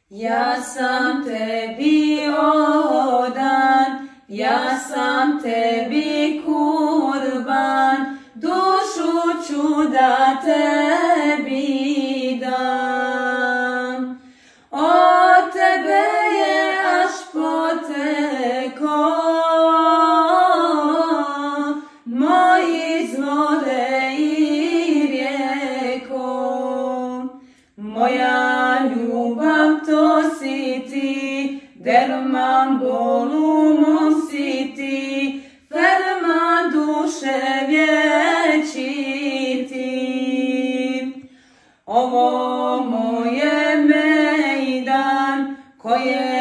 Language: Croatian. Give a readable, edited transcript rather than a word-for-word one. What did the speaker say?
Ja sam tebi odan, ja sam tebi kurban, dušu ću da tebi dam. Od tebe je až poteklo moj izvore i rijeko. Moja ljubav to si ti, derman bolu mom si ti, ferma duše vječiti. Ovo moje mejdan koje